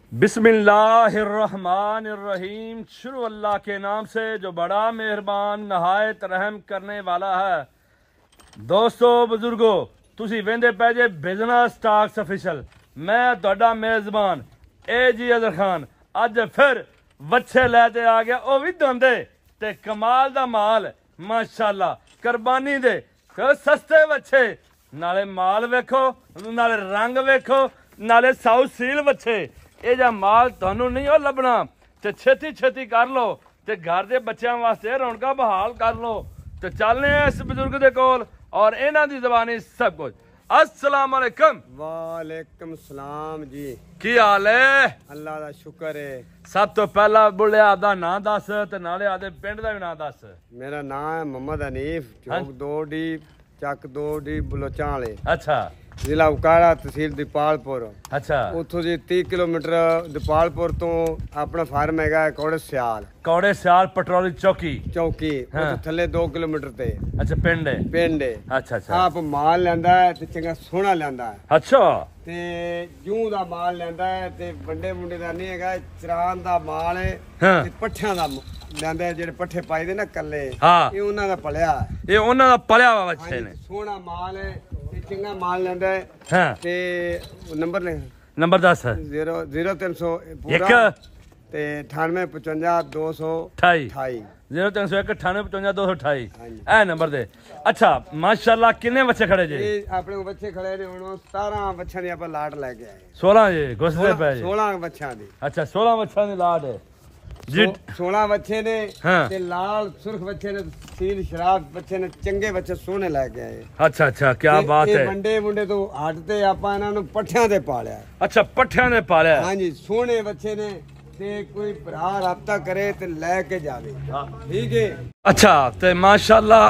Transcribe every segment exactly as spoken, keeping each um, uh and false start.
बिस्मिल्लाहिर्रहमानिर्रहीम। शुरू अल्लाह के नाम से जो बड़ा मेहरबान नहायत रहम करने वाला है। दोस्तों बुजुर्गो तुसी वेंदे पे जे बिजनेस स्टॉक्स ऑफिशियल। मैं तुहाडा मेजबान ए जी अजर खान अज फिर वच्छे लैते आ गया, ओ भी दोंदे ते कमाल दा माल माशाअल्लाह कुर्बानी दे सस्ते वच्छे, नाले माल वेखो नाले रंग वेखो नाले साउथ सील वच्छे। ये जा माल तुहानू नहीं हो लभना ते छेती छेती कर लो ते घर दे बच्चों वास्ते रौनका बहाल कर लो। ते चलने इस बुजुर्ग दे कोल और इन्हां दी ज़बानी सब कुछ। अस्सलाम वालेकुम। वालेकुम सलाम जी, की हाल है? अल्लाह दा शुक्र है। सब तो पहला बुढ़े आपदा नाम दस ते नाले आदे पिंड दा भी नाम दस। मेरा नाम है मोहम्मद हनीफ, चौक दोडी चक दोडी बलोचां वाले। अच्छा, जिला उकाड़ा तहसील दीपालपुर। अच्छा, उथों जी तीस किलोमीटर दीपालपुर तो अपना फार्म हैगा कौड़े सियाल। कौड़े सियाल पटरोली चौकी चौकी हाँ। थले दो किलोमीटर ते अच्छा पिंड है। पिंड है। अच्छा अच्छा आप माल लैंदा है ते चंगा सोहना लैंदा है। अच्छा ते जूं दा माल लैंदा है ते वड्डे मुंडे दा नहीं हैगा, चरान दा माल है हाँ। ते पट्ठियां दा लैंदा है। जेड़े पट्ठे पाई दे ना कल्ले हाँ। ये उन्हां दा पलिया है। ये उन्हां दा पलिया वा बच्चे ने। सोहना माल है ते चंगा माल लैंदा है। हाँ। ते नंबर ले नंबर दस है जीरो जीरो तीन सौ एक ते अठानवे पचवंजा दो सौ अठाई अठाई जीरो तीन सौ एक अठानवे पचवंजा दो सौ अठाई हाँ जी। ए नंबर दे। अच्छा माशाल्लाह किन्ने बच्चे खड़े जे? ये अपने को बच्चे खड़े ने हुण सतारह बच्चों दी आपा लाट लेके आए। सोलह जे घुसदे पे जे। सोलह बच्चों दी। अच्छा सोलह बच्चों दी लाट है जी। सोलह बच्चे ने हाँ। ते लाल सुर्ख बच्चे ने, सील शराब बच्चे ने, चंगे बच्चे सोने लेके आए। अच्छा अच्छा क्या ते बात ये है। वंडे मुंडे तो हट ते आपा इन्हां नूं पट्ठियां ते पालिया। अच्छा पट्ठियां ने पालिया। हां जी, सोने बच्चे ने ते कोई भरा राबता करे ते लेके जावे। ठीक है। अच्छा ते माशाल्लाह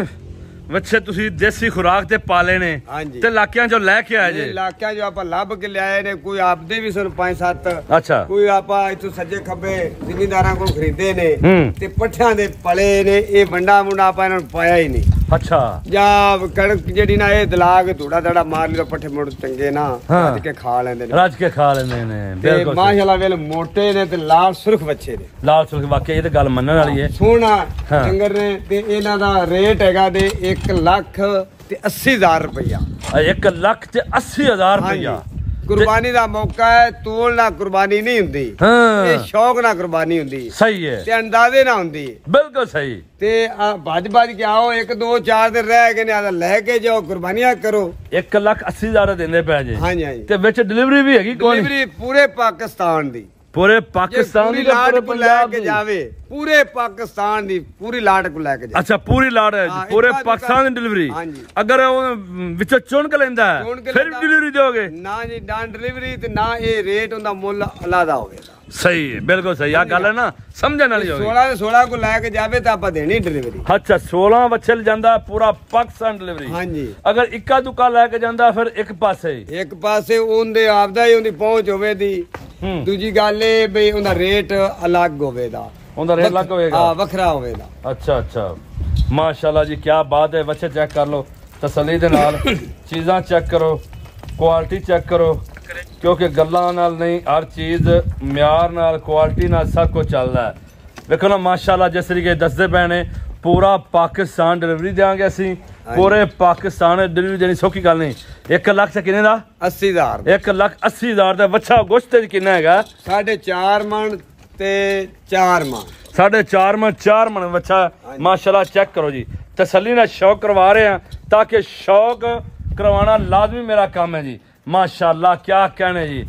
बच्चे तुसी देसी खुराक ते पाले ने हाँ जी। ते लाकियां जो लेके आए जे। इलाकियां जो आपा लभ के लियाए ने, कोई आपदे भी सन पांच सत्त। अच्छा कोई आपा इथों सज्जे खब्बे जिमींदारां को खरीदे ने हम्म। ते पट्ठियां दे पले ने। ये वंडा मुंडा आपा इन्हां नूं पाया ही नहीं। अच्छा या कणक जेडी ना ये दलाग धूड़ा धड़ा मार लो, पट्ठे मुड़ चंगे ना हाँ। रज के खा लेंदे ने। रज के खा लेंदे ने ते बिल्कुल। माशाल्लाह वेल मोटे ने ते लाल सुर्ख बच्चे ने। लाल सुर्ख वाकई ये तो गल मनन वाली है। सोहना हाँ। डंगर ने ते इन्हां दा रेट हैगा दे एक लाख ते अस्सी हजार रुपया। एक लख ते अस्सी हजार रुपया। कुर्बानी दा मौका है, तोल ना कुर्बानी नहीं हुंदी। हाँ। ये शौक ना कुर्बानी हुंदी। सही है ते अंदाजे ना हुंदी। बिल्कुल सही। ते भज भज के आओ, एक दो चार दिन रह के ने लेके जाओ, कुर्बानियां करो। एक लख अस्सी हजार देंदे पे जे। हाँ जी हाँ जी। ते विच डिलीवरी भी हैगी कोई? डिलीवरी पूरे पाकिस्तान दी। पूरे पाकिस्तान पूरी दी लाट पूरे को पंजाब लेके दी? जावे, पूरे पाकिस्तान दी पूरी लाट को लेके जावे। अच्छा पूरी लाट है हाँ, पूरे इक्का पाकिस्तान दी दुक्का- डिलीवरी। हाँ जी। अगर वो विचों चुन के लेंदा है चुन के फिर लेंदा- डिलीवरी दोगे? ना जी, ना डिलीवरी ते ना ये रेट उनदा मुੱਲ अलादा होवेगा। सही है बिल्कुल सही। आ गल है ना समझण वाली होगी। सोलह ते सोलह को लेके जावे तो आपा देनी डिलीवरी। अच्छा सोलह बच्चे ले जांदा पूरा पाकिस्तान डिलीवरी। हाँ जी। अगर इक्का दुक्का लेके जांदा फिर एक पासे ही। एक पासे उनदे आपदा ही उनदी पहुंच होवे दी। हम्म। दूजी गल ए बई उनदा रेट अलग होवेदा। उनदा रेट अलग होएगा। हां वखरा होवेदा। अच्छा अच्छा माशाल्लाह जी क्या बात है। बच्चे चेक कर लो तसल्ली दे नाल, चीज़ां चेक करो, क्वालिटी चेक करो, क्योंकि गल्लां नाल नहीं हर चीज़ म्यार नाल क्वालिटी नाल सब कुछ चलदा है। देखो ना माशाल्लाह जिस तरीके दसदे पए ने पूरा पाकिस्तान डिलीवरी देंगे असी। पूरे पाकिस्तान डिलीवरी देनी सौखी गल नहीं। एक लख से किन्ने दा? अस्सी हजार। एक लख अस्सी हजार दा बच्चा गोश्त किन्ना हैगा? साढ़े चार मन ते चार मन। साढ़े चार मन चार मन बच्चा माशाल्लाह। चेक करो जी तसल्ली नाल शौक करवा रहे हैं ताकि शौक करवाना लाजमी मेरा काम है जी। माशाल्लाह क्या कहने जी।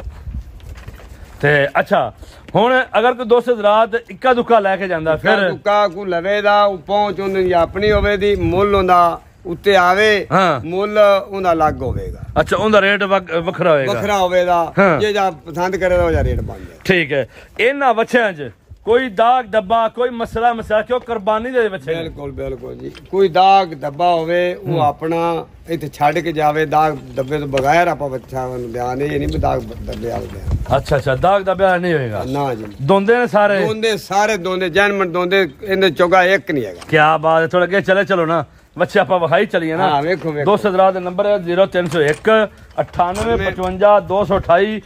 ते अच्छा हुण अगर कोई दोस्त रात इक्का दुक्का लेके जांदा फिर दुक्का को लवे दा पहुंच उनदी अपनी होवे दी, मुੱਲ उनदा उत्ते आवे। हाँ। मुੱਲ उनदा अलग होवेगा। अच्छा उनदा रेट वखरा होएगा। वखरा होवेगा। हाँ। जे जा पसंद करे तो जा रेट बन जाए। ठीक है। इन्हां बच्चेआं च कोई दाग धब्बा कोई मसला मसला क्यों कुर्बानी दे बच्चे? बिल्कुल बिल्कुल जी। कोई दाग धब्बा होवे वो अपना इत्थे छड़ के जावे। दाग धब्बे तो बगैर आपा बच्चा नूं ध्यान ये नहीं भी दाग धब्बे वाले ध्यान। अच्छा अच्छा दाग धब्बा नहीं होएगा ना जी। दोंदे ने सारे? दोंदे सारे दोंदे जैनमन दोंदे इनदे चोगा एक नहीं हैगा। क्या बात है। थोड़ा अगे चले चलो ना ਬੱਚੇ ਆਪਾਂ ਵਿਖਾਈ ਚਲੀਏ ਨਾ। ਹਾਂ ਵੇਖੋ ਵੇਖੋ ਦੋਸਤ ਹਜ਼ਰਾਤ ਦਾ ਨੰਬਰ ਹੈ ਜ਼ੀਰੋ ਤਿੰਨ ਸੌ ਇੱਕ ਅਠਾਨਵੇਂ ਪਚਵੰਜਾ ਦੋ ਸੌ ਅਠਾਈ।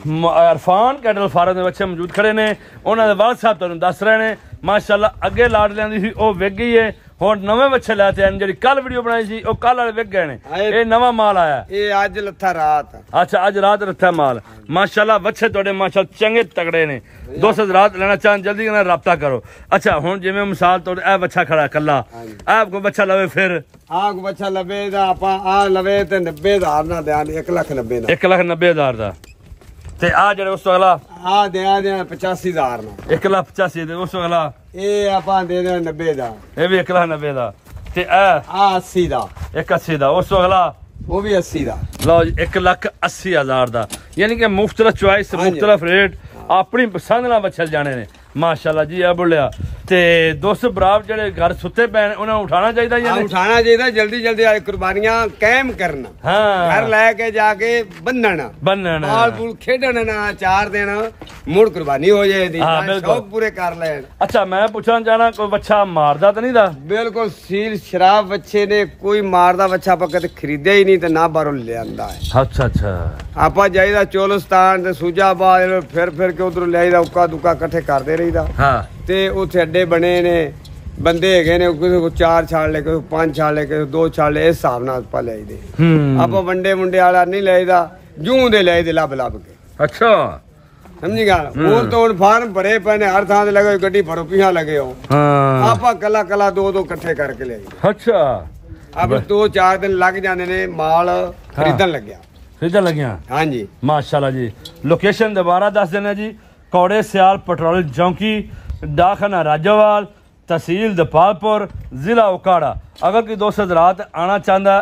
ਇਰਫਾਨ ਕੈਟਲ ਫਾਰਮ ਦੇ ਬੱਚੇ ਮੌਜੂਦ ਖੜੇ ਨੇ, ਉਹਨਾਂ ਦੇ ਵਾਲਦ ਸਾਹਿਬ ਤੁਹਾਨੂੰ ਦੱਸ ਰਹੇ ਨੇ ਮਾਸ਼ਾਅੱਲਾ। ਅੱਗੇ ਲਾੜ ਲੈਂਦੀ ਸੀ ਉਹ ਵਿਕ ਗਈ ਹੈ, ਹੁਣ ਨਵੇਂ ਬੱਚੇ ਲੈ ਤੇ ਆਏ। ਜਿਹੜੀ ਕੱਲ ਵੀਡੀਓ ਬਣਾਈ ਸੀ ਉਹ ਕੱਲ ਵਾਲੇ ਵਿਕ ਗਏ ਨੇ, ਇਹ ਨਵਾਂ ਮਾਲ ਆਇਆ। ਇਹ ਅੱਜ ਲੱਥਾ ਰਾਤ। ਅੱਛਾ ਅੱਜ ਰਾਤ ਰੱਖਿਆ ਮਾਲ ਮਾਸ਼ਾਅੱਲਾ। ਬੱਚੇ ਤੁਹਾਡੇ ਮਾਸ਼ਾਅੱਲਾ ਚੰਗੇ ਤਗੜੇ ਨੇ। ਦੋਸਤ ਰਾਤ ਲੈਣਾ ਚਾਹਨ ਜਲਦੀ ਨਾਲ ਰਾਬਤਾ ਕਰੋ। ਅੱਛਾ ਹੁਣ ਜਿਵੇਂ ਮਿਸਾਲ ਤੁਹਾਡੇ ਇਹ ਬੱਚਾ ਖੜਾ ਕੱਲਾ, ਇਹ ਕੋਈ ਬੱਚਾ ਲਵੇ ਫਿਰ ਆਹ ਕੋ ਬੱਚਾ ਲਵੇ ਦਾ ਆਪਾਂ ਆ ਲਵੇ ਤੇ ਨੱਬੇ ਹਜ਼ਾਰ ਨਾਲ ਦਿਆਂ ਇੱਕ ਲੱਖ ਨੱਬੇ ਦਾ ਇੱਕ ਲੱਖ ਨੱਬੇ ਹਜ਼ਾਰ ਦਾ। ਤੇ ਆ ਜਿਹੜੇ ਉਸ ਤੋਂ ਅਗਲਾ ਆ ਦਿਆਂ ਦਿਆਂ ਪਚਾਸੀ ਹਜ਼ਾਰ ਨਾਲ ਇੱਕ ਲੱਖ ਪਚਾਸੀ ਦੇ। ਉਸ ਤੋਂ ਅਗਲਾ ਇਹ ਆਪਾਂ ਦੇ ਦੇ ਨੱਬੇ ਦਾ, ਇਹ ਵੀ ਇੱਕ ਲੱਖ ਨੱਬੇ ਦਾ। ਤੇ ਇਹ ਆ ਅੱਸੀ ਦਾ, ਇੱਕ ਅੱਸੀ ਦਾ। ਉਸ ਤੋਂ ਅਗਲਾ ਉਹ ਵੀ ਅੱਸੀ ਦਾ। ਲਓ ਜੀ ਇੱਕ ਲੱਖ ਅੱਸੀ ਹਜ਼ਾਰ ਦਾ। ਯਾਨੀ ਕਿ ਮੁਖਤਲਿਫ ਚੁਆਇਸ, ਮੁਖਤਲਿਫ ਰੇਟ, ਆਪਣੀ ਪਸੰਦ ਨਾਲ ਬੱਚੇ ਜਾਣੇ ਨੇ ਮਾਸ਼ਾਅੱਲਾ ਜੀ। ਆ ਬੁੱਲਿਆ ਤੇ ਦੋਸਤ ਬਰਾਬ ਜਿਹੜੇ ਘਰ ਸੁੱਤੇ ਪਏ ਨੇ ਉਹਨਾਂ ਨੂੰ ਉਠਾਉਣਾ ਚਾਹੀਦਾ ਜਾਂ ਨਹੀਂ? ਉਠਾਣਾ ਚਾਹੀਦਾ, ਜਲਦੀ ਜਲਦੀ ਆ ਕੁਰਬਾਨੀਆਂ ਕਾਇਮ ਕਰਨਾ। ਹਾਂ ਘਰ ਲੈ ਕੇ ਜਾ ਕੇ ਬੰਨਣ ਬੰਨਣ ਬਾਲ ਬੂਲ ਖੇਡਣ ਨਾ, ਚਾਰ ਦਿਨ ਮੁੜ ਕੁਰਬਾਨੀ ਹੋ ਜਾਏਗੀ। ਹਾਂ, ਬਿਲਕੁਲ। ਸ਼ੌਕ ਪੂਰੇ ਕਰ ਲੈਣ। ਅੱਛਾ ਮੈਂ ਪੁੱਛਣਾ ਚਾਹਣਾ ਕੋਈ ਬੱਚਾ ਮਾਰਦਾ ਤਾਂ ਨਹੀਂ ਦਾ? ਬਿਲਕੁਲ ਸੀਲ ਸ਼ਰਾਬ ਬੱਚੇ ਨੇ, ਕੋਈ ਮਾਰਦਾ ਬੱਚਾ ਆਪਾਂ ਕਦੇ ਖਰੀਦਿਆ ਹੀ ਨਹੀਂ ਤੇ ਨਾ ਬਾਹਰੋਂ ਲਿਆਂਦਾ ਹੈ। ਅੱਛਾ ਅੱਛਾ ਆਪਾਂ ਜਾਈਦਾ ਚੋਲਸਤਾਨ ਤੇ ਸੂਜਾਬਾਦ, ਫਿਰ ਫਿਰ ਕੇ ਉਧਰੋਂ ਲਿਆਈਦਾ, ਉੱਕਾ ਦੁੱਕਾ ਇਕੱਠੇ ਕਰਦੇ ਰਹੀਦਾ। ਹਾਂ ਤੇ ਉੱਥੇ ਅੱਡੇ ਬਣੇ ਨੇ, ਬੰਦੇ ਹੈਗੇ ਨੇ, ਕਿਸੇ ਕੋ ਚਾਰ ਛਾੜ ਲੈ, ਕਿਸੇ ਪੰਜ ਛਾੜ ਲੈ, ਕਿਸੇ ਦੋ ਛਾੜ ਲੈ, ਇਸ ਹਿਸਾਬ ਨਾਲ ਆਪਾਂ ਲਿਆਈਦੇ। ਹੂੰ ਆਪਾਂ ਵੰਡੇ ਮੁੰਡੇ ਵਾਲਾ ਨਹੀਂ ਲਿਆਈਦਾ, ਜੂੰ ਦੇ ਲਿਆਈਦੇ ਲੱਭ ਲੱਭ ਕੇ। ਅੱਛਾ ਸਮਝੀ ਗੱਲ? ਹੁਣ ਤਾਂ ਹੁਣ ਫਾਰਮ ਭਰੇ ਪਏ ਨੇ, ਹਰ ਥਾਂ ਤੇ ਲੱਗੇ, ਗੱਡੀ ਭਰੋ ਪੀਹਾਂ ਲੱਗੇ ਹੋ। ਹਾਂ ਆਪਾਂ ਕੱਲਾ ਕੱਲਾ ਦੋ ਦੋ ਇਕੱਠੇ ਕਰਕੇ ਲਿਆਈਦੇ। ਅੱਛਾ ਆਪਾਂ ਦੋ ਚਾਰ ਦਿਨ ਲੱਗ ਜਾਂਦੇ ਨੇ ਮਾਲ ਖਰੀਦਣ ਲੱਗਿਆ। ਖਰੀਦਣ ਲੱਗਿਆ ਹਾਂਜੀ ਮਾਸ਼ਾਅੱਲਾ ਜੀ। ਲੋਕੇਸ਼ਨ ਦੁਬਾਰਾ ਦੱਸ ਦੇਣਾ ਜੀ। ਕੌੜੇ ਸਿਆਲ ਪੈਟਰੋਲ ਚੌਂਕੀ, ਡਾਕਖਾਨਾ ਰਾਜੋਵਾਲ, तहसील दपालपुर, जिला उकाड़ा। अगर कोई दोस्त हज़रात आना चाहता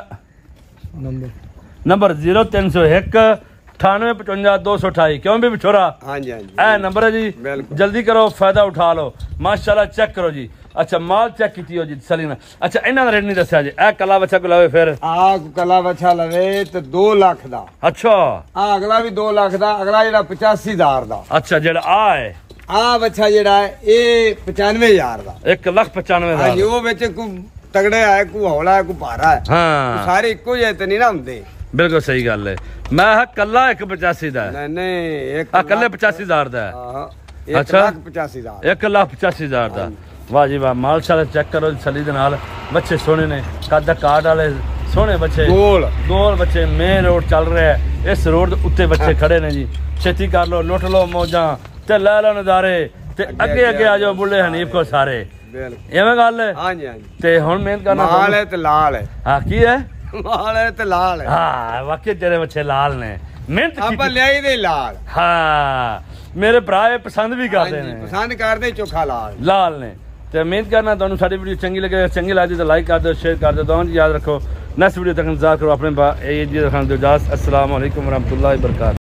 नंबर नंबर जीरो तीन सौ एक अठानवे पचवंजा दो सौ अठाई। क्यों भी बिछोरा? हाँ जी हाँ जी ए नंबर है जी, जल्दी करो फायदा उठा लो माशाल्लाह। चेक करो जी। अच्छा माल चेक की हो जी सलीना। अच्छा इन्हों का रेट नहीं दसिया जी। ए कला बच्चा को लवे फिर आ कला बच्चा लवे तो दो लाख दा। अच्छा आ अगला भी दो लाख दा, अगला जेड़ा पचासी हजार दा। अच्छा जेड़ा आ है आ बच्चा जेड़ा है ये पचानवे हजार दा। एक लाख पचानवे हाँ जी, वो विच को तगड़े है, को हौला है, को भारा है। हाँ सारे इको जे ते नहीं ना हुंदे। बिल्कुल सही गल है। मैं हा कला एक पचासी दा है। नहीं नहीं एक आ कल्ले पचासी हजार दा है। हां एक अच्छा लाख पचासी हजार। एक लाख पचासी हजार दा। वाह जी वाह। माल शाल चेक करो छली दे नाल। बच्चे सोने ने, कद कार्ड वाले सोने बच्चे, गोल गोल बच्चे। मेन रोड चल रहा है, इस रोड दे उत्ते बच्चे खड़े ने जी। छेती कर लो, लुट लो मौजा ते लै लो नज़ारे ते अगे अगे आ जाओ बुल्ले हनीफ को सारे। बिल्कुल एवें गल है। हां जी हां जी। ते हुन मेहनत करना माल है ते लाल है। हां की है? माल है ते लाल है। हां वाकई तेरे बच्चे लाल ने, मेहनत ਆਪਾਂ ਲਿਆਈ ਦੇ ਲਾਲ। हाँ मेरे भरा ये पसंद भी करते ਹਾਂਜੀ हैं, ਪਸੰਦ ਕਰਦੇ ਚੋਖਾ ਲਾਲ। लाल ने। तो उम्मीद करना ਤੁਹਾਨੂੰ ਸਾਡੀ ਵੀਡੀਓ ਚੰਗੀ ਲੱਗੇ। ਚੰਗੀ ਲੱਗਦੀ ਤਾਂ ਲਾਈਕ ਕਰ ਦਿਓ, ਸ਼ੇਅਰ ਕਰ ਦਿਓ। ਦੋਵਾਂ ਜੀ ਯਾਦ ਰੱਖੋ ਨੈਕਸਟ ਵੀਡੀਓ ਤੱਕ ਇੰਤਜ਼ਾਰ ਕਰੋ। ਆਪਣੇ ਇਹ ਜੀ ਰੱਖਣ ਦਿਓ ਇਜਾਜ਼ਤ। अस्सलाम वालेकुम रहमतुल्लाहि वबरकातुहू।